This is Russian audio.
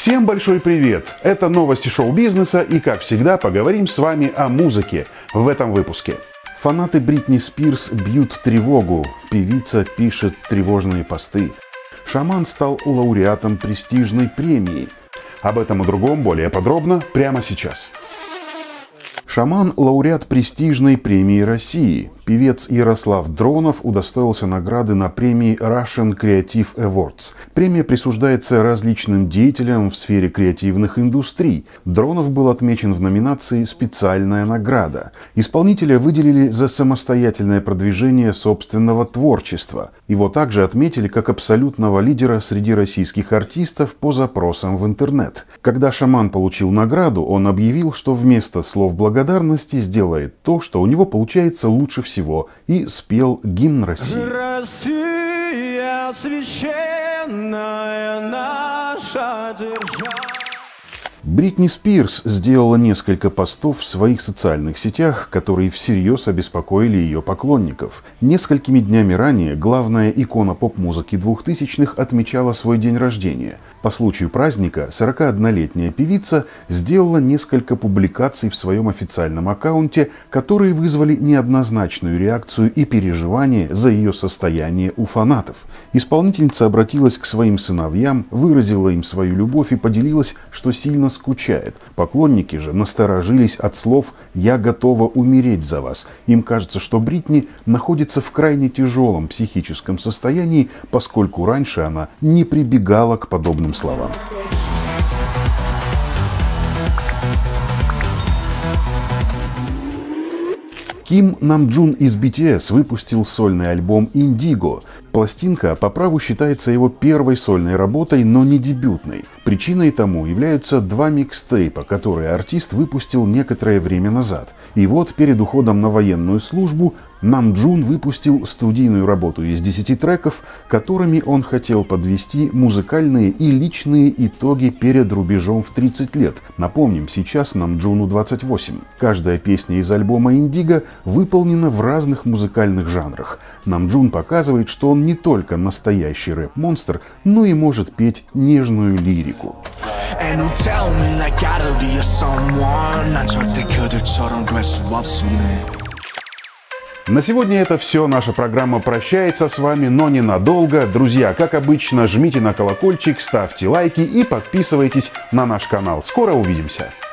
Всем большой привет! Это новости шоу-бизнеса и, как всегда, поговорим с вами о музыке в этом выпуске. Фанаты Бритни Спирс бьют тревогу, певица пишет тревожные посты. Шаман стал лауреатом престижной премии. Об этом и другом более подробно прямо сейчас. Шаман – лауреат престижной премии России. Певец Ярослав Дронов удостоился награды на премии Russian Creative Awards. Премия присуждается различным деятелям в сфере креативных индустрий. Дронов был отмечен в номинации «Специальная награда». Исполнителя выделили за самостоятельное продвижение собственного творчества. Его также отметили как абсолютного лидера среди российских артистов по запросам в интернет. Когда Шаман получил награду, он объявил, что вместо слов благодарности сделает то, что у него получается лучше всего, и спел гимн России. Россия, священная наша держава. Бритни Спирс сделала несколько постов в своих социальных сетях, которые всерьез обеспокоили ее поклонников. Несколькими днями ранее главная икона поп-музыки 2000-х отмечала свой день рождения. По случаю праздника 41-летняя певица сделала несколько публикаций в своем официальном аккаунте, которые вызвали неоднозначную реакцию и переживания за ее состояние у фанатов. Исполнительница обратилась к своим сыновьям, выразила им свою любовь и поделилась, что сильно скучает. Поклонники же насторожились от слов «Я готова умереть за вас». Им кажется, что Бритни находится в крайне тяжелом психическом состоянии, поскольку раньше она не прибегала к подобным словам. Ким Намджун из BTS выпустил сольный альбом «Индиго». Пластинка по праву считается его первой сольной работой, но не дебютной. Причиной тому являются два микстейпа, которые артист выпустил некоторое время назад. И вот перед уходом на военную службу Намджун выпустил студийную работу из 10 треков, которыми он хотел подвести музыкальные и личные итоги перед рубежом в 30 лет. Напомним, сейчас Намджуну 28. Каждая песня из альбома «Индиго» выполнена в разных музыкальных жанрах. Намджун показывает, что он не только настоящий рэп-монстр, но и может петь нежную лирику. На сегодня это все. Наша программа прощается с вами, но ненадолго. Друзья, как обычно, жмите на колокольчик, ставьте лайки и подписывайтесь на наш канал. Скоро увидимся!